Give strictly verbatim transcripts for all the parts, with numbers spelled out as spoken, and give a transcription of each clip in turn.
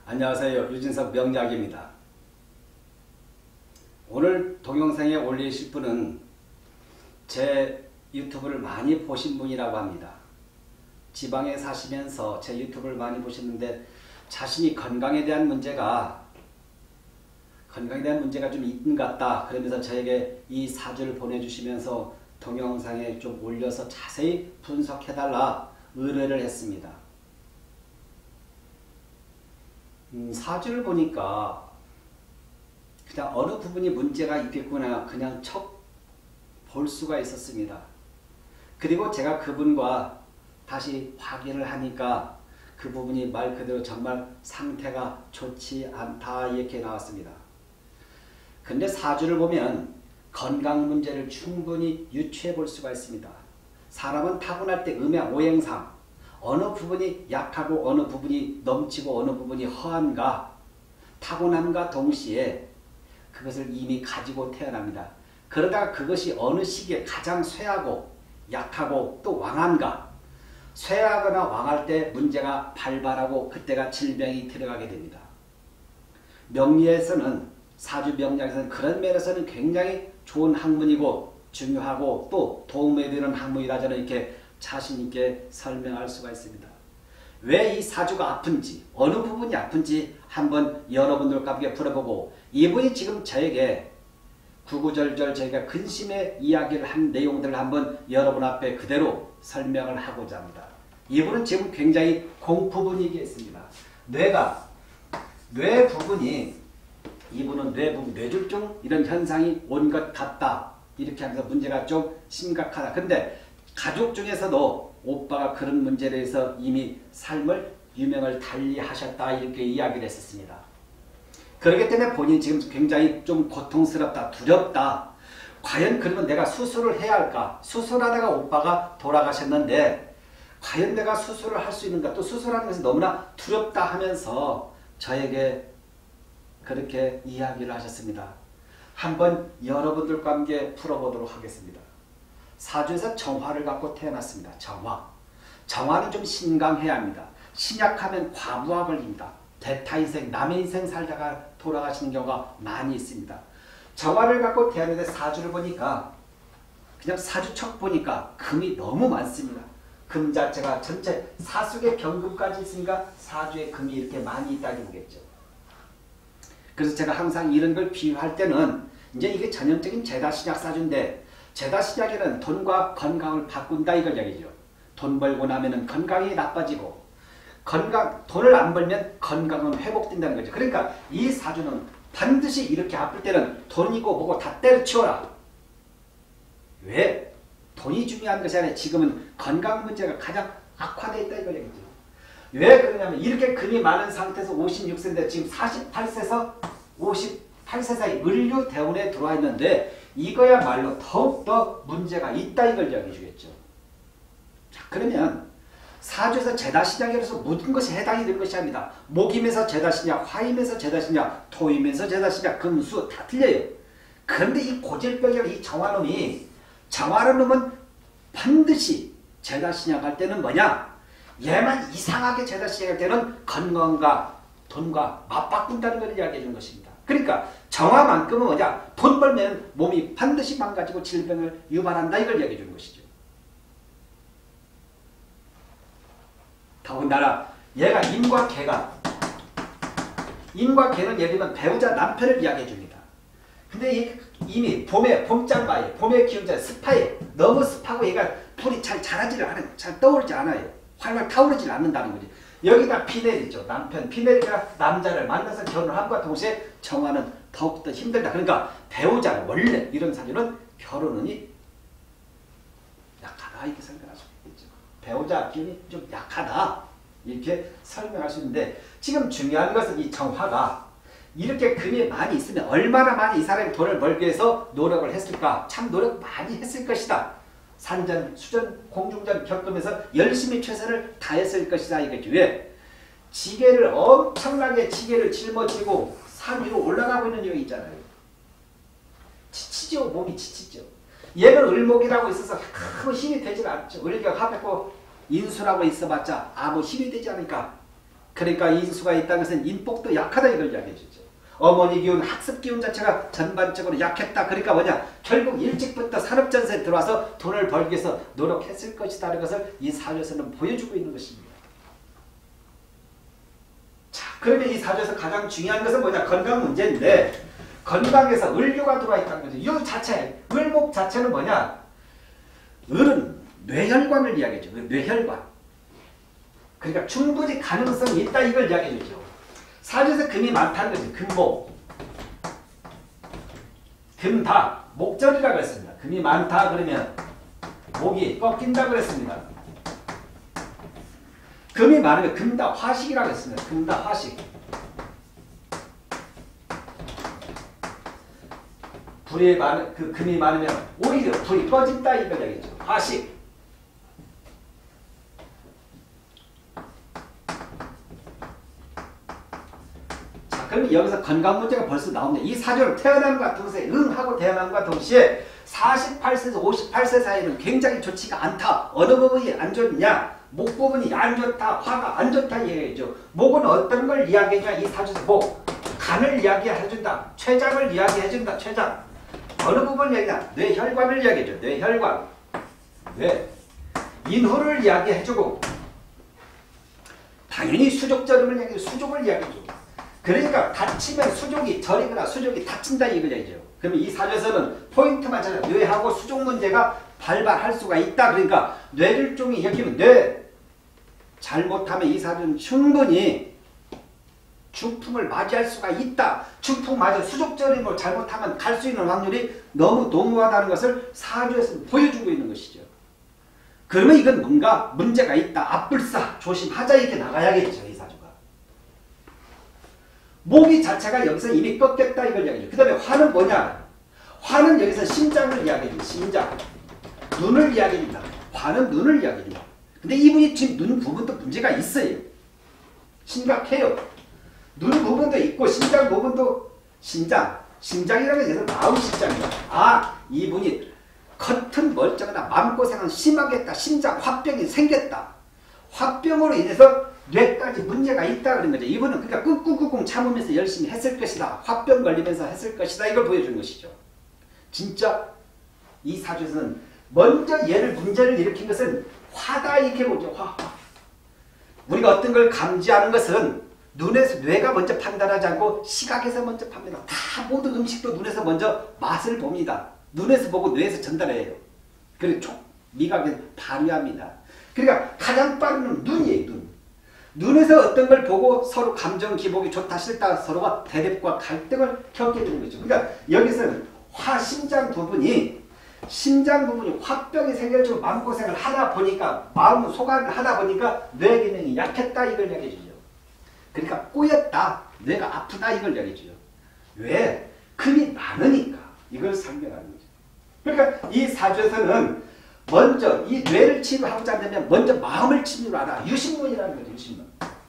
안녕하세요. 유진석 명약입니다. 오늘 동영상에 올리실 분은 제 유튜브를 많이 보신 분이라고 합니다. 지방에 사시면서 제 유튜브를 많이 보셨는데 자신이 건강에 대한 문제가 건강에 대한 문제가 좀 있는 것 같다. 그러면서 저에게 이 사주를 보내주시면서 동영상에 좀 올려서 자세히 분석해달라 의뢰를 했습니다. 음, 사주를 보니까 그냥 어느 부분이 문제가 있겠구나 그냥 척 볼 수가 있었습니다. 그리고 제가 그분과 다시 확인을 하니까 그 부분이 말 그대로 정말 상태가 좋지 않다 이렇게 나왔습니다. 근데 사주를 보면 건강 문제를 충분히 유추해 볼 수가 있습니다. 사람은 타고날 때 음양 오행상 어느 부분이 약하고 어느 부분이 넘치고 어느 부분이 허한가 타고남과 동시에 그것을 이미 가지고 태어납니다. 그러다가 그것이 어느 시기에 가장 쇠하고 약하고 또 왕한가 쇠하거나 왕할 때 문제가 발발하고 그때가 질병이 들어가게 됩니다. 명리에서는 사주 명리학에서는 그런 면에서는 굉장히 좋은 학문이고 중요하고 또 도움이 되는 학문이라 저는 이렇게 자신 있게 설명할 수가 있습니다. 왜 이 사주가 아픈지 어느 부분이 아픈지 한번 여러분들과 함께 풀어보고 이분이 지금 저에게 구구절절 저희가 근심의 이야기를 한 내용들을 한번 여러분 앞에 그대로 설명을 하고자 합니다. 이분은 지금 굉장히 공포분위기에 있습니다. 뇌가 뇌 부분이 이분은 뇌 부분 뇌졸중 이런 현상이 온 것 같다. 이렇게 하면서 문제가 좀 심각하다. 근데 가족 중에서도 오빠가 그런 문제에 대해서 이미 삶을 유명을 달리 하셨다 이렇게 이야기를 했었습니다. 그렇기 때문에 본인이 지금 굉장히 좀 고통스럽다, 두렵다. 과연 그러면 내가 수술을 해야 할까? 수술하다가 오빠가 돌아가셨는데 과연 내가 수술을 할 수 있는가? 또 수술하는 것이 너무나 두렵다 하면서 저에게 그렇게 이야기를 하셨습니다. 한번 여러분들과 함께 풀어보도록 하겠습니다. 사주에서 정화를 갖고 태어났습니다. 정화. 정화는 좀 신강해야 합니다. 신약하면 과부하 걸립니다. 대타 인생, 남의 인생 살다가 돌아가시는 경우가 많이 있습니다. 정화를 갖고 태어났는데 사주를 보니까 그냥 사주척 보니까 금이 너무 많습니다. 금 자체가 전체 사숙의 경금까지 있으니까 사주에 금이 이렇게 많이 있다고 보겠죠. 그래서 제가 항상 이런 걸 비유할 때는 이제 이게 전형적인 제다신약 사주인데 제다신약에는 돈과 건강을 바꾼다 이걸 얘기죠. 돈 벌고 나면은 건강이 나빠지고 건강, 돈을 안 벌면 건강은 회복된다는 거죠. 그러니까 이 사주는 반드시 이렇게 아플 때는 돈이고 뭐고 다 때려치워라. 왜? 돈이 중요한 것이 아니라 지금은 건강 문제가 가장 악화되어 있다 이걸 얘기죠. 왜 그러냐면 이렇게 금이 많은 상태에서 오십육 세인데 지금 사십팔 세에서 오십팔 세 사이 을류 대운에 들어와 있는데 이거야말로 더욱더 문제가 있다 이걸 얘기해 주겠죠. 자, 그러면 사주에서 제다신약이라서 모든 것이 해당이 되는 것이 아닙니다. 목임에서 제다신약, 화임에서 제다신약, 토임에서 제다신약, 금수 다 틀려요. 그런데 이 고질병이라는 이 정화놈이 정화라는 놈은 반드시 제다신약 할 때는 뭐냐? 얘만 이상하게 제다신약 할 때는 건강과 돈과 맞바꾼다는 걸 이야기해 주는 것입니다. 그러니까 정화만큼은 뭐냐? 돈 벌면 몸이 반드시 망가지고 질병을 유발한다 이걸 이야기해 주는 것이죠. 더군다나 얘가 임과 개가 임과 개는 예를 들면 배우자 남편을 이야기해 줍니다. 근데 이미 봄에 봄장마에 봄에 기운자 습하에 너무 습하고 얘가 불이 잘 자라지를 않아요. 잘 떠오르지 않아요. 활활 타오르지 않는다는 거지. 여기다 피내리죠. 남편 피내리가 남자를 만나서 결혼함과 동시에 정화는 더욱더 힘들다. 그러니까 배우자 원래 이런 사주는 결혼운이 약하다 이렇게 생각할 수 있겠죠. 배우자 기운이 좀 약하다 이렇게 설명할 수 있는데 지금 중요한 것은 이 정화가 이렇게 금이 많이 있으면 얼마나 많이 이 사람이 돈을 벌기 위해서 노력을 했을까? 참 노력 많이 했을 것이다. 산전, 수전, 공중전 겪으면서 열심히 최선을 다했을 것이다 이거죠. 왜? 지게를 엄청나게 지게를 짊어지고 산 위로 올라가고 있는 여기 있잖아요. 지치죠. 몸이 지치죠. 얘는 을목이라고 있어서 아무 힘이 되질 않죠. 을격 합했고 인수라고 있어봤자 아무 힘이 되지 않으니까 그러니까 인수가 있다는 것은 인복도 약하다 이걸 이야기해 주죠. 어머니 기운, 학습 기운 자체가 전반적으로 약했다. 그러니까 뭐냐? 결국 일찍부터 산업전세에 들어와서 돈을 벌기 위해서 노력했을 것이다라는 것을 이 사주에서는 보여주고 있는 것입니다. 자, 그러면 이 사주에서 가장 중요한 것은 뭐냐? 건강 문제인데 건강에서 을류가 들어와 있다는 거죠. 이 자체, 을목 자체는 뭐냐? 을은 뇌혈관을 이야기해줘. 뇌혈관. 그러니까 충분히 가능성이 있다 이걸 이야기해 주죠. 사주에서 금이 많다는 거지. 금목. 금다. 목절이라고 했습니다. 금이 많다 그러면 목이 꺾인다고 했습니다. 금이 많으면 금다 화식이라고 했습니다. 금다 화식. 불이 많은 그 금이 많으면 오히려 불이 꺼진다 이걸 이야기죠. 화식. 그러면 여기서 건강 문제가 벌써 나옵니다. 이 사주를 태어남과 동시에 응하고 태어남과 동시에 사십팔 세에서 오십팔 세 사이는 굉장히 좋지가 않다. 어느 부분이 안 좋냐? 목 부분이 안 좋다. 화가 안 좋다 얘기죠. 목은 어떤 걸 이야기해주냐? 이 사주에서 목. 간을 이야기해준다. 췌장을 이야기해준다. 췌장. 어느 부분을 이야기하냐? 뇌혈관을 이야기해줘. 뇌혈관. 뇌. 인후를 이야기해주고 당연히 수족절임을 이야기해줘. 수족을 이야기해줘. 그러니까 다치면 수족이 저리거나 수족이 다친다 이거죠. 그러면 이 사주에서는 포인트만 찾아 뇌하고 수족 문제가 발발할 수가 있다. 그러니까 뇌를 종이 엮이면 뇌 잘못하면 이 사주는 충분히 중풍을 맞이할 수가 있다. 중풍 맞아 수족절임을 잘못하면 갈 수 있는 확률이 너무 농후하다는 것을 사주에서 보여주고 있는 것이죠. 그러면 이건 뭔가 문제가 있다. 앞불사 조심하자 이렇게 나가야겠죠. 이 사주가. 목이 자체가 여기서 이미 꺾였다 이걸 이야기해요. 그 다음에 화는 뭐냐? 화는 여기서 심장을 이야기해요. 심장. 눈을 이야기합니다. 화는 눈을 이야기합니다. 근데 이분이 지금 눈 부분도 문제가 있어요. 심각해요. 눈 부분도 있고 심장 부분도 심장. 심장이라는 것은 마음 심장이다. 아 이분이 겉은 멀쩡하다. 마음고생은 심하겠다. 심장 화병이 생겼다. 화병으로 인해서 뇌까지 문제가 있다 그런 거죠. 이분은 그러니까 꾹꾹꾹꾹 참으면서 열심히 했을 것이다. 화병 걸리면서 했을 것이다. 이걸 보여준 것이죠. 진짜 이 사주에서는 먼저 얘를 문제를 일으킨 것은 화다 이렇게 보죠. 화. 우리가 어떤 걸 감지하는 것은 눈에서 뇌가 먼저 판단하지 않고 시각에서 먼저 판단합니다. 다 모든 음식도 눈에서 먼저 맛을 봅니다. 눈에서 보고 뇌에서 전달해요. 그리고 촉, 미각에서 발휘합니다. 그러니까 가장 빠른 건 눈이에요. 눈. 눈에서 어떤 걸 보고 서로 감정 기복이 좋다 싫다 서로가 대립과 갈등을 겪게 되는 거죠. 그러니까 여기서는 화심장 부분이 심장 부분이 화병이 생겨가지고 마음고생을 하다 보니까 마음 소각을 하다 보니까 뇌 기능이 약했다 이걸 이야기해 주죠. 그러니까 꼬였다. 뇌가 아프다 이걸 이야기해 주죠. 왜? 금이 많으니까 이걸 설명하는 거죠. 그러니까 이 사주에서는 먼저 이 뇌를 치료하고자 한다면 먼저 마음을 치료하라. 유신문이라는 거죠. 유신문.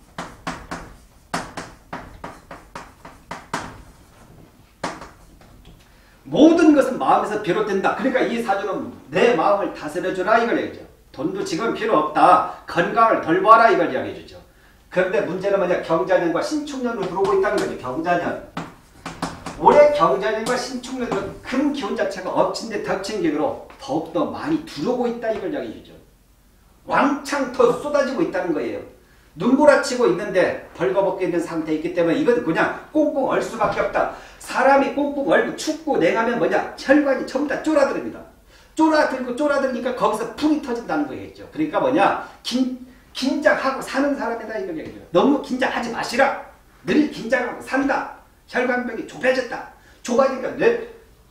모든 것은 마음에서 비롯된다. 그러니까 이 사주는 내 마음을 다스려주라 이걸 얘기죠. 돈도 지금 필요 없다. 건강을 돌봐라 이걸 이야기해 주죠. 그런데 문제는 뭐냐? 경자년과 신축년으로 들어오고 있다는 거죠. 경자년. 올해 경자년과 신축년은 금 기운 자체가 엎친 데 덮친 기운으로 더욱더 많이 들어오고 있다 이걸 이야기해 주죠. 왕창 더 쏟아지고 있다는 거예요. 눈보라치고 있는데 벌거벗고 있는 상태에 있기 때문에 이건 그냥 꽁꽁 얼 수밖에 없다. 사람이 꽁꽁 얼고 춥고 냉하면 뭐냐? 혈관이 전부 다 쫄아들입니다. 쫄아들고 쫄아들니까 거기서 풍이 터진다는 거겠죠. 그러니까 뭐냐? 긴, 긴장하고 사는 사람이다 이걸 얘기해요. 너무 긴장하지 마시라. 늘 긴장하고 산다. 혈관벽이 좁아졌다. 좁아지니까 뇌,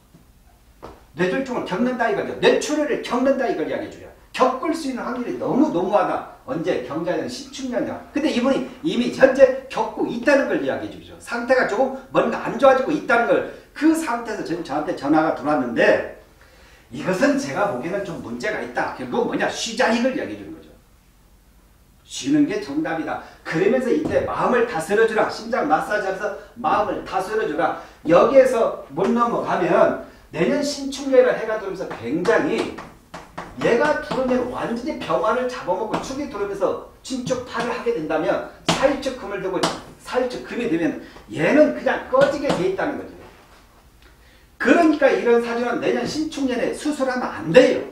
뇌졸중을 겪는다 이거죠. 뇌출혈을 겪는다 이걸 이야기해줘요. 겪을 수 있는 확률이 너무 너무하다. 언제? 경자년 신축년이야. 근데 이분이 이미 현재 겪고 있다는 걸 이야기해 주죠. 상태가 조금 뭔가 안 좋아지고 있다는 걸 그 상태에서 지금 저한테 전화가 들어왔는데 이것은 제가 보기에는 좀 문제가 있다. 결국 뭐냐? 쉬자 이걸 이야기해 주는 거죠. 쉬는 게 정답이다. 그러면서 이때 마음을 다스려주라. 심장 마사지하면서 마음을 다스려주라. 여기에서 못 넘어가면 내년 신축년이라 해가 들어오면서 굉장히 얘가 들어오면 완전히 병화를 잡아먹고 축이 들어오면서 진쪽 팔을 하게 된다면 사일축 금을 두고 사일축 금이 되면 얘는 그냥 꺼지게 돼 있다는 거죠. 그러니까 이런 사주는 내년 신축년에 수술하면 안 돼요.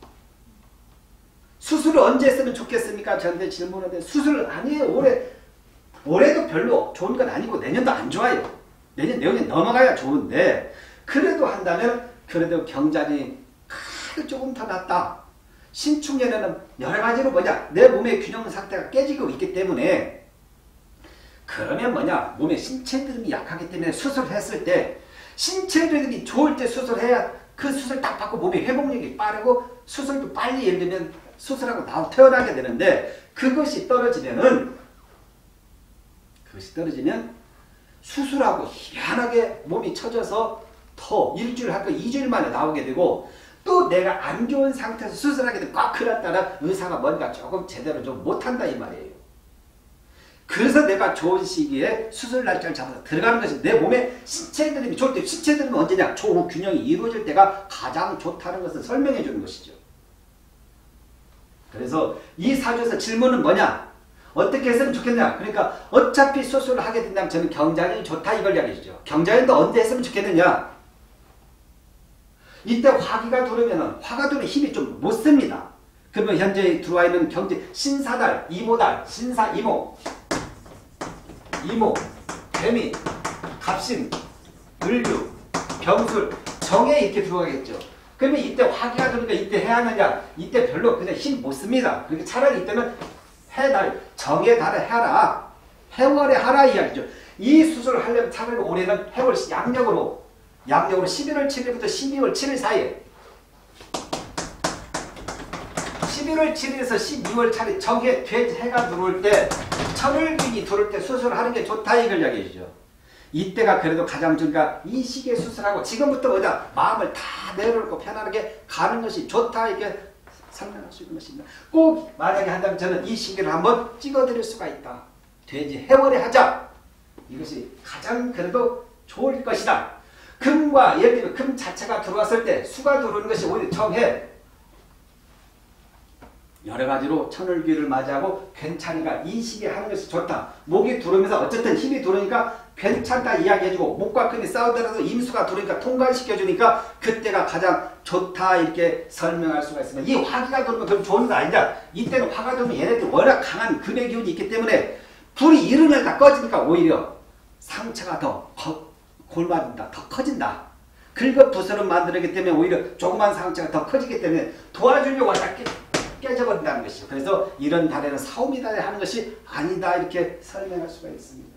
수술을 언제 했으면 좋겠습니까? 저한테 질문하는데 수술을 아니에요. 올해 올해도 별로 좋은 건 아니고 내년도 안 좋아요. 내년 내년 넘어가야 좋은데 그래도 한다면 그래도 경자진이 카드 조금 더 낫다. 신축년에는 여러 가지로 뭐냐 내 몸의 균형 상태가 깨지고 있기 때문에 그러면 뭐냐 몸의 신체 리듬이 약하기 때문에 수술했을 때 신체 리듬이 좋을 때 수술해야 그 수술 딱 받고 몸의 회복력이 빠르고 수술도 빨리 예를 들면 수술하고 나와 태어나게 되는데 그것이 떨어지면은 그것이 떨어지면 수술하고 희한하게 몸이 처져서 더 일주일 할거 이주일 만에 나오게 되고 또 내가 안 좋은 상태에서 수술하게 되면 꽉 그랬다라 의사가 뭔가 조금 제대로 좀 못한다 이 말이에요. 그래서 내가 좋은 시기에 수술 날짜를 잡아서 들어가는 것이 내 몸에 신체 리듬이 좋을 때 신체 리듬은 언제냐? 조후 균형이 이루어질 때가 가장 좋다는 것을 설명해 주는 것이죠. 그래서 이 사주에서 질문은 뭐냐? 어떻게 했으면 좋겠냐? 그러니까 어차피 수술을 하게 된다면 저는 경자년이 좋다 이걸 이야기해주죠. 경자년도 언제 했으면 좋겠느냐? 이때 화기가 들어오면 화가 들어오면 힘이 좀 못 씁니다. 그러면 현재 들어와 있는 경제 신사달, 이모달, 신사, 이모, 이모, 개미, 갑신, 을류, 병술, 정에 이렇게 들어가겠죠. 그러면 이때 화기가 들어오니까 이때 해야 하느냐? 이때 별로 그냥 힘 못 씁니다. 그러니까 차라리 이때는 해달, 정의 달에 해라. 해월에 하라 이야기죠. 이 수술을 하려면 차라리 올해는 해월 양력으로 양력으로 십일월 칠일부터 십이월 칠일 사이에 십일월 칠일에서 십이월 칠일 정해 해가 들어올 때 천을균이 들어올 때 수술하는 게 좋다 이걸 이야기해주죠. 이때가 그래도 가장 좋으니까 이 시기에 수술하고 지금부터 뭐냐 마음을 다 내려놓고 편안하게 가는 것이 좋다 이렇게 설명할 수 있는 것입니다. 꼭 만약에 한다면 저는 이 시기를 한번 찍어드릴 수가 있다. 돼지 해월에 하자. 이것이 가장 그래도 좋을 것이다. 금과 예를 들면 금 자체가 들어왔을 때 수가 들어오는 것이 오히려 정해. 여러 가지로 천을귀를 맞이하고 괜찮으니까 이 시기에 하는 것이 좋다. 목이 들어오면서 어쨌든 힘이 들어오니까 괜찮다 이야기해주고 목과 금이 싸우더라도 임수가 들어오니까 통과시켜주니까 그때가 가장 좋다 이렇게 설명할 수가 있습니다. 이 화기가 들어오면 그럼 좋은 거 아니냐. 이때는 화가 들어오면 얘네들 워낙 강한 금의 기운이 있기 때문에 불이 이르면 다 꺼지니까 오히려 상처가 더 골마진다. 더 커진다. 긁어 부스럼 만들기 때문에 오히려 조그만 상처가 더 커지기 때문에 도와주려고 하다 깨, 깨져버린다는 것이죠. 그래서 이런 달에는 사오미 달에 하는 것이 아니다 이렇게 설명할 수가 있습니다.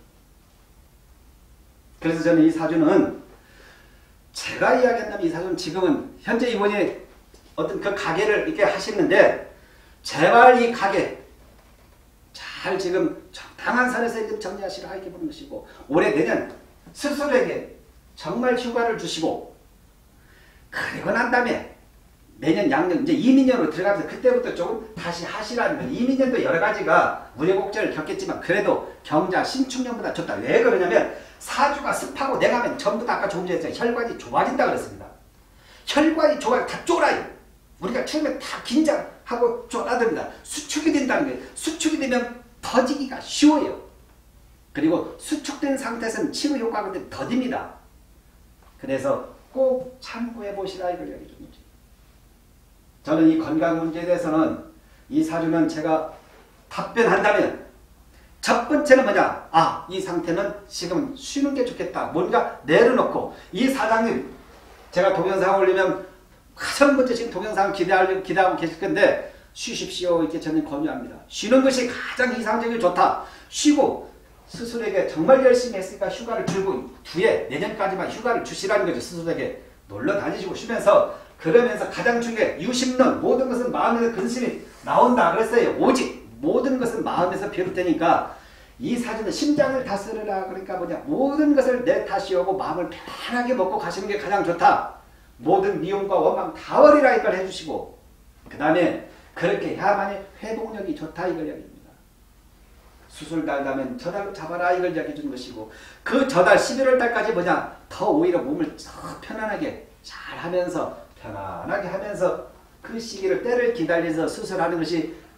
그래서 저는 이 사주는 제가 이야기한다면 이 사주는 지금은 현재 이분이 어떤 그 가게를 이렇게 하시는데 제발 이 가게 잘 지금 적당한 선에서 정리하시라 이렇게 보는 것이고 올해 내년 스스로에게 정말 휴가를 주시고 그리고 난 다음에 내년 양력 이제 이민년으로 들어가면서 그때부터 조금 다시 하시라는 거예요. 이민년도 여러 가지가 우여곡절을 겪겠지만 그래도 경자 신축년보다 좋다. 왜 그러냐면 사주가 습하고 내가 하면 전부 다 아까 조금 전에 했잖아요. 혈관이 좁아진다 그랬습니다. 혈관이 좁아요. 다 쫄아요. 우리가 처음에 다 긴장하고 쫄아듭니다. 수축이 된다는 거예요. 수축이 되면 터지기가 쉬워요. 그리고 수축된 상태에서는 치료 효과가 더딥니다. 그래서 꼭 참고해 보시라 이걸 이야기 줍니다. 저는 이 건강 문제에 대해서는 이 사주는 제가 답변한다면 첫 번째는 뭐냐? 아, 이 상태는 지금 쉬는 게 좋겠다. 뭔가 내려놓고 이 사장님 제가 동영상 올리면 가장 먼저 지금 동영상 기대하려고 기대하고 계실 건데 쉬십시오. 이렇게 저는 권유합니다. 쉬는 것이 가장 이상적이고 좋다. 쉬고 스스로에게 정말 열심히 했으니까 휴가를 주고 뒤에 내년까지만 휴가를 주시라는 거죠. 스스로에게 놀러 다니시고 쉬면서 그러면서 가장 중요해 유심론 모든 것은 마음에서 근심이 나온다 그랬어요. 오직 모든 것은 마음에서 비롯되니까 이 사주는 심장을 다스려라. 그러니까 뭐냐 모든 것을 내 탓이오고 마음을 편하게 먹고 가시는 게 가장 좋다. 모든 미움과 원망 다 버리라 이걸 해주시고 그 다음에 그렇게 해야만이 회복력이 좋다 이걸 이야기합니다. 수술 달다면 저달로 잡아라 이걸 이야기해 주는 것이고 그 저달 십일월 달까지 뭐냐 더 오히려 몸을 더 편안하게 잘 하면서 편안하게 하면서 그 시기를 때를 기다려서 수술하는 것이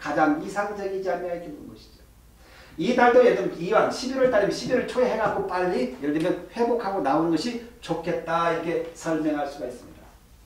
가장 이상적이지 않냐 이렇게 보는 것이죠. 이 달도 예를 들면 이왕 십일월 달이면 십일월 초에 해갖고 빨리 예를 들면 회복하고 나오는 것이 좋겠다 이렇게 설명할 수가 있습니다.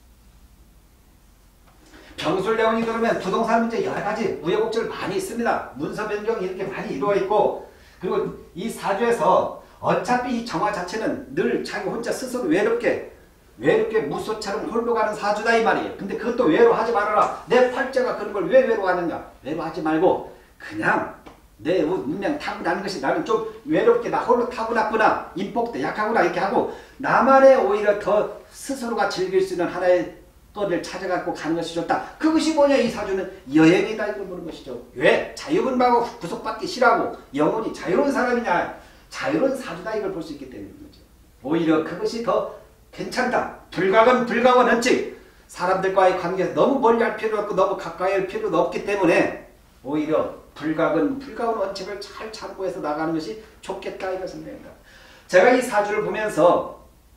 병술레온이 들어오면 부동산 문제 여러 가지 우여곡절 많이 있습니다. 문서 변경이 이렇게 많이 이루어 있고 그리고 이 사주에서 어차피 이 정화 자체는 늘 자기 혼자 스스로 외롭게 외롭게 무소처럼 홀로 가는 사주다 이 말이에요. 근데 그것도 외로워하지 말아라. 내 팔자가 그런 걸 왜 외로워하는가? 외로워하지 말고 그냥 내 운명 타고나는 것이 나는 좀 외롭게 나 홀로 타고났구나. 인복도 약하구나 이렇게 하고 나만의 오히려 더 스스로가 즐길 수 있는 하나의 거를 찾아갖고 가는 것이 좋다. 그것이 뭐냐 이 사주는 여행이다 이걸 보는 것이죠. 왜? 자유분방하고 구속받기 싫어하고 영혼이 자유로운 사람이냐. 자유로운 사주다 이걸 볼 수 있기 때문인 거죠. 오히려 그것이 더 괜찮다. 불가근 불가원 원칙. 사람들과의 관계에서 너무 멀리 할 필요 없고 너무 가까이 할 필요도 없기 때문에 오히려 불가근 불가원 원칙을 잘 참고해서 나가는 것이 좋겠다 이것을 낸다. 제가 이 사주를 보면서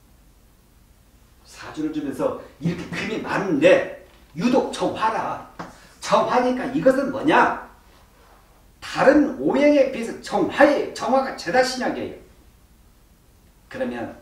사주를 주면서 이렇게 금이 많은데 유독 정화라. 정화니까 이것은 뭐냐? 다른 오행에 비해서 정화의 정화가 죄다 신약이에요. 그러면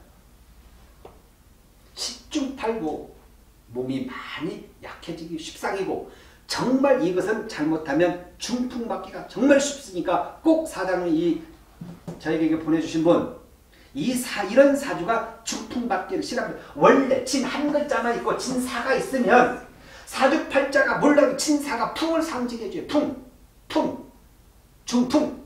십중팔구 몸이 많이 약해지기 십상이고 정말 이것은 잘못하면 중풍받기가 정말 쉽으니까 꼭 사장님이 이 저에게 보내주신 분 이 사, 이런 사주가 중풍받기를 싫어합니다. 원래 진 한 글자만 있고 진사가 있으면 사주팔자가 몰라도 진사가 풍을 상징해줘요. 풍, 풍, 중풍.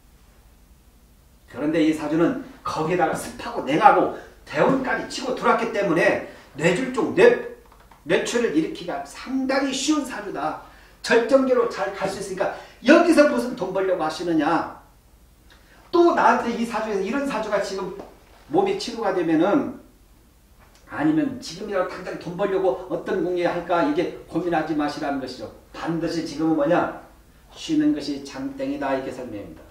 그런데 이 사주는 거기다가 습하고 냉하고 대운까지 치고 들어왔기 때문에 뇌줄종, 뇌, 뇌출을 일으키기가 상당히 쉬운 사주다. 절정기로 잘 갈 수 있으니까 여기서 무슨 돈 벌려고 하시느냐. 또 나한테 이 사주에서 이런 사주가 지금 몸이 치료가 되면은 아니면 지금이라도 당장 돈 벌려고 어떤 공예 할까 이게 고민하지 마시라는 것이죠. 반드시 지금은 뭐냐? 쉬는 것이 장땡이다 이렇게 설명합니다.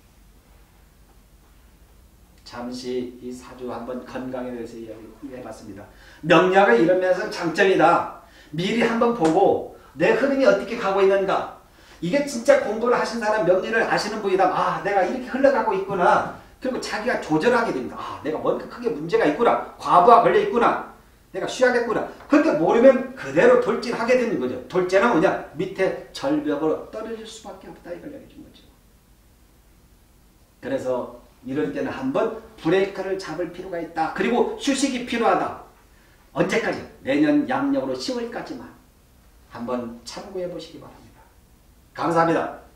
잠시 이 사주 한번 건강에 대해서 이야기해봤습니다. 명략을 이루면서 장점이다. 미리 한번 보고 내 흐름이 어떻게 가고 있는가. 이게 진짜 공부를 하신 사람 명리를 아시는 분이다. 아 내가 이렇게 흘러가고 있구나. 그리고 자기가 조절하게 됩니다. 아 내가 뭔가 크게 문제가 있구나. 과부하 걸려 있구나. 내가 쉬어야겠구나. 그렇게 모르면 그대로 돌진하게 되는 거죠. 돌진은 뭐냐? 밑에 절벽으로 떨어질 수밖에 없다. 이걸 얘기해 준 거죠. 그래서 이럴 때는 한번 브레이크를 잡을 필요가 있다. 그리고 휴식이 필요하다. 언제까지? 내년 양력으로 시월까지만 한번 참고해 보시기 바랍니다. 감사합니다.